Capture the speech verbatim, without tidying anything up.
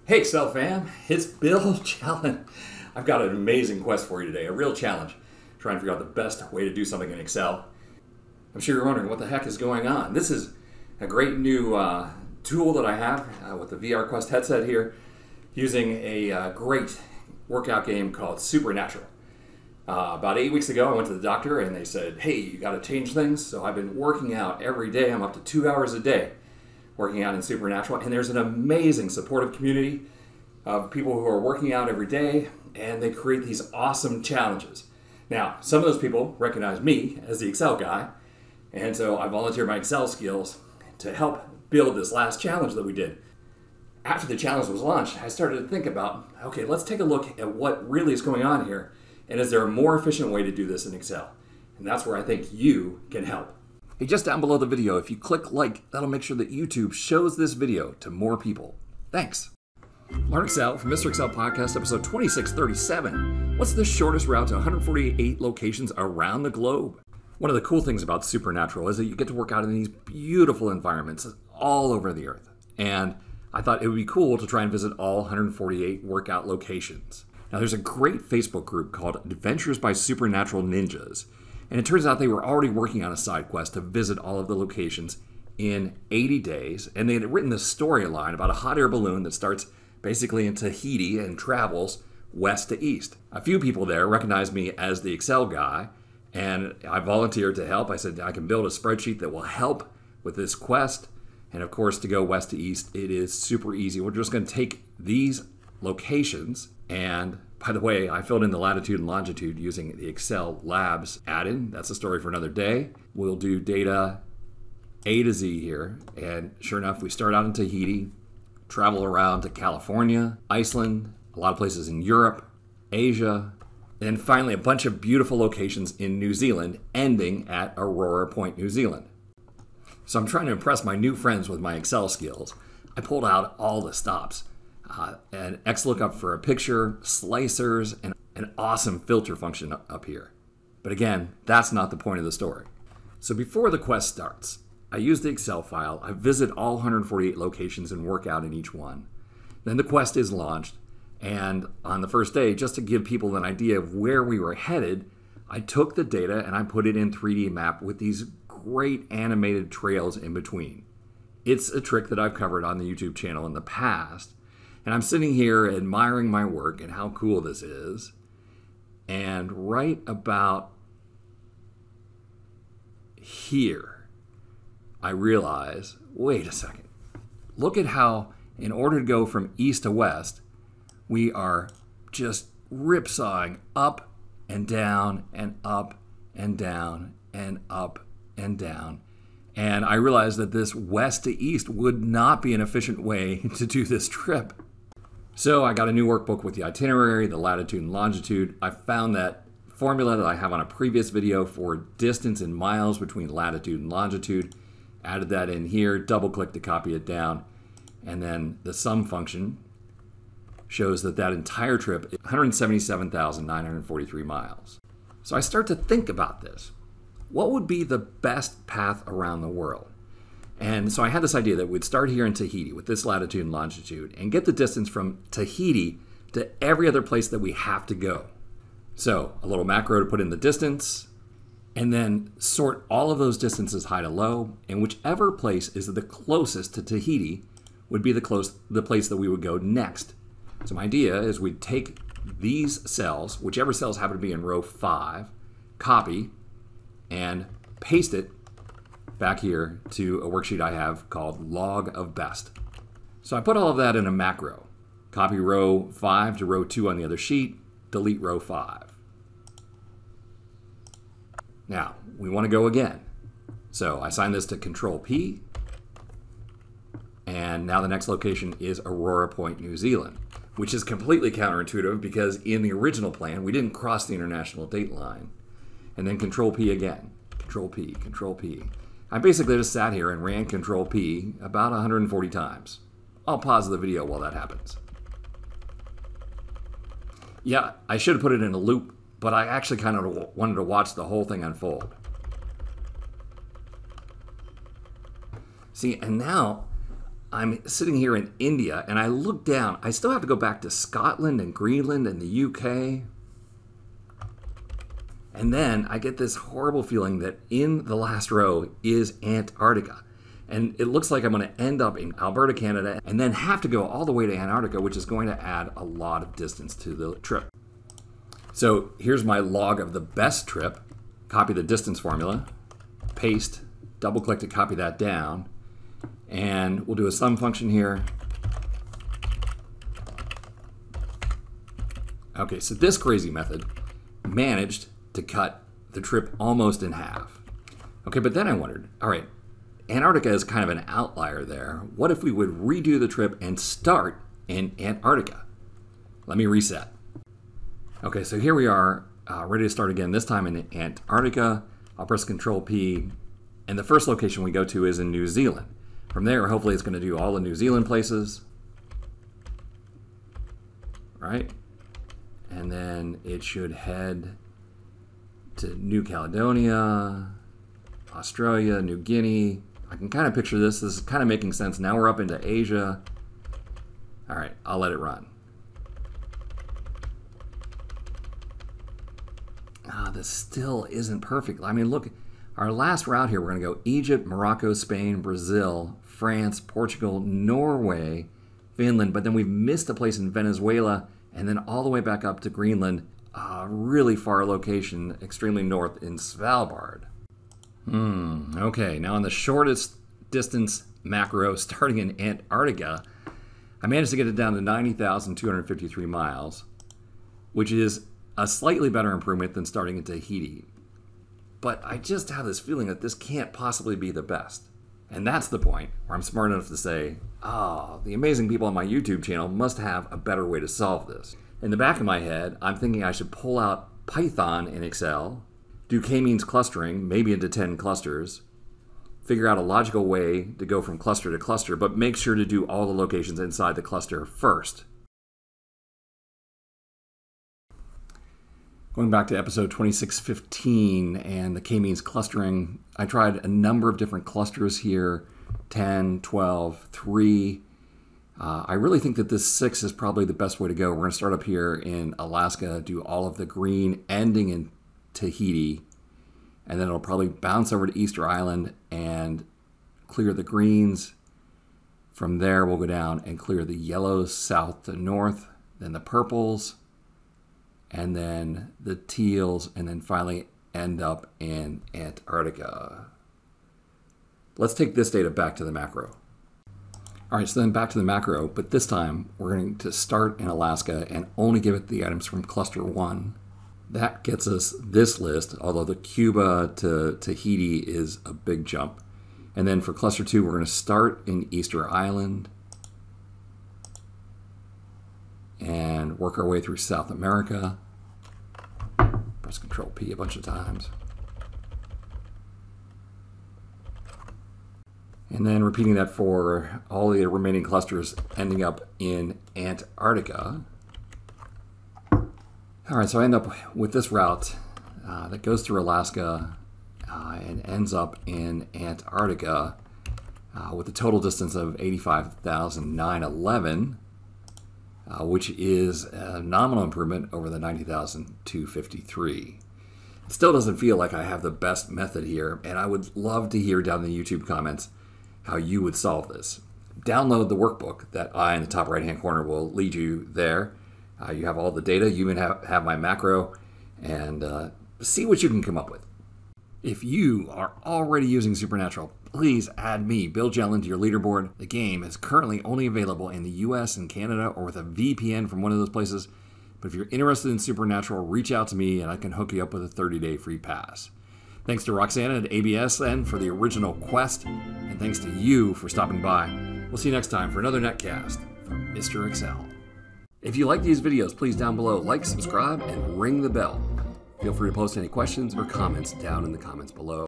Hey Excel fam, it's Bill Jelen. I've got an amazing quest for you today, a real challenge, trying to figure out the best way to do something in Excel. I'm sure you're wondering what the heck is going on. This is a great new uh, tool that I have uh, with the V R Quest headset here, using a uh, great workout game called Supernatural. Uh, about eight weeks ago, I went to the doctor and they said, hey, you got to change things. So I've been working out every day. I'm up to two hours a day working out in Supernatural, and there's an amazing supportive community of people who are working out every day, and they create these awesome challenges. Now, some of those people recognize me as the Excel guy, and so I volunteered my Excel skills to help build this last challenge that we did. After the challenge was launched, I started to think about, okay, let's take a look at what really is going on here, and is there a more efficient way to do this in Excel? And that's where I think you can help. Hey, just down below the video, if you click like, that'll make sure that YouTube shows this video to more people. Thanks. Learn Excel from Mister Excel Podcast, episode twenty-six thirty-seven. What's the shortest route to one hundred forty-eight locations around the globe? One of the cool things about Supernatural is that you get to work out in these beautiful environments all over the earth. And I thought it would be cool to try and visit all one hundred forty-eight workout locations. Now, there's a great Facebook group called Adventures by Supernatural Ninjas. And it turns out they were already working on a side quest to visit all of the locations in eighty days. And they had written this storyline about a hot air balloon that starts basically in Tahiti and travels west to east. A few people there recognized me as the Excel guy, and I volunteered to help. I said, I can build a spreadsheet that will help with this quest. And of course, to go west to east, it is super easy. We're just going to take these locations, and by the way, I filled in the latitude and longitude using the Excel Labs add-in. That's a story for another day. We'll do data A to Z here. And sure enough, we start out in Tahiti, travel around to California, Iceland, a lot of places in Europe, Asia, and finally a bunch of beautiful locations in New Zealand, ending at Aurora Point, New Zealand. So I'm trying to impress my new friends with my Excel skills. I pulled out all the stops. Uh, an X lookup for a picture, slicers, and an awesome filter function up here. But again, that's not the point of the story. So before the quest starts, I use the Excel file, I visit all one hundred forty-eight locations and work out in each one. Then the quest is launched, and on the first day, just to give people an idea of where we were headed, I took the data and I put it in three D map with these great animated trails in between. It's a trick that I've covered on the YouTube channel in the past. And I'm sitting here admiring my work and how cool this is. And right about here, I realize, wait a second. Look at how, in order to go from east to west, we are just ripsawing up and down and up and down and up and down. And I realized that this west to east would not be an efficient way to do this trip. So I got a new workbook with the itinerary, the latitude and longitude. I found that formula that I have on a previous video for distance in miles between latitude and longitude. Added that in here, double click to copy it down. And then the sum function shows that that entire trip is one hundred seventy-seven thousand nine hundred forty-three miles. So I start to think about this. What would be the best path around the world? And so I had this idea that we'd start here in Tahiti with this latitude and longitude and get the distance from Tahiti to every other place that we have to go. So a little macro to put in the distance, and then sort all of those distances high to low, and whichever place is the closest to Tahiti would be the, close, the place that we would go next. So my idea is we'd take these cells, whichever cells happen to be in row five, copy, and paste it back here to a worksheet I have called Log of Best. So I put all of that in a macro. Copy row five to row two on the other sheet, delete row five. Now, we want to go again. So I assign this to Control P, and now the next location is Aurora Point, New Zealand, which is completely counterintuitive because in the original plan, we didn't cross the international date line. And then Control P again, Control P, Control P. I basically just sat here and ran Control P about one hundred forty times. I'll pause the video while that happens. Yeah, I should have put it in a loop, but I actually kind of wanted to watch the whole thing unfold. See, and now I'm sitting here in India and I look down. I still have to go back to Scotland and Greenland and the U K. And then I get this horrible feeling that in the last row is Antarctica. And it looks like I'm going to end up in Alberta, Canada, and then have to go all the way to Antarctica, which is going to add a lot of distance to the trip. So here's my log of the best trip. Copy the distance formula, paste, double click to copy that down, and we'll do a sum function here. Okay, so this crazy method managed to cut the trip almost in half. Okay, but then I wondered, all right, Antarctica is kind of an outlier there. What if we would redo the trip and start in Antarctica? Let me reset. Okay, so here we are, uh, ready to start again, this time in Antarctica. I'll press Control P, and the first location we go to is in New Zealand. From there, hopefully it's going to do all the New Zealand places, right? And then it should head to New Caledonia, Australia, New Guinea. I can kind of picture this. This is kind of making sense. Now we're up into Asia. All right, I'll let it run. Ah, this still isn't perfect. I mean, look, our last route here, we're going to go Egypt, Morocco, Spain, Brazil, France, Portugal, Norway, Finland, but then we've missed a place in Venezuela, and then all the way back up to Greenland, a really far location, extremely north in Svalbard. Hmm, okay, now on the shortest distance macro starting in Antarctica, I managed to get it down to ninety thousand two hundred fifty-three miles, which is a slightly better improvement than starting in Tahiti. But I just have this feeling that this can't possibly be the best. And that's the point where I'm smart enough to say, oh, the amazing people on my YouTube channel must have a better way to solve this. In the back of my head, I'm thinking I should pull out Python in Excel, do k-means clustering, maybe into ten clusters, figure out a logical way to go from cluster to cluster, but make sure to do all the locations inside the cluster first. Going back to episode twenty-six fifteen and the k-means clustering, I tried a number of different clusters here, ten, twelve, three. Uh, I really think that this six is probably the best way to go. We're going to start up here in Alaska, do all of the green, ending in Tahiti, and then it'll probably bounce over to Easter Island and clear the greens. From there, we'll go down and clear the yellows south to north, then the purples, and then the teals, and then finally end up in Antarctica. Let's take this data back to the macro. All right, so then back to the macro, but this time we're going to start in Alaska and only give it the items from cluster one. That gets us this list, although the Cuba to Tahiti is a big jump. And then for cluster two, we're going to start in Easter Island and work our way through South America. Press Control P a bunch of times. And then repeating that for all the remaining clusters ending up in Antarctica. All right, so I end up with this route uh, that goes through Alaska uh, and ends up in Antarctica uh, with a total distance of eighty-five thousand nine hundred eleven, uh, which is a nominal improvement over the ninety thousand two hundred fifty-three. It still doesn't feel like I have the best method here, and I would love to hear down in the YouTube comments how you would solve this. Download the workbook that I, in the top right-hand corner, will lead you there. Uh, you have all the data. You even have, have my macro, and uh, see what you can come up with. If you are already using Supernatural, please add me, Bill Jelen, to your leaderboard. The game is currently only available in the U S and Canada or with a V P N from one of those places. But if you're interested in Supernatural, reach out to me and I can hook you up with a thirty day free pass. Thanks to Roxana at A B S N for the original Quest, and thanks to you for stopping by. We'll see you next time for another netcast from Mister Excel. If you like these videos, please down below like, subscribe, and ring the bell. Feel free to post any questions or comments down in the comments below.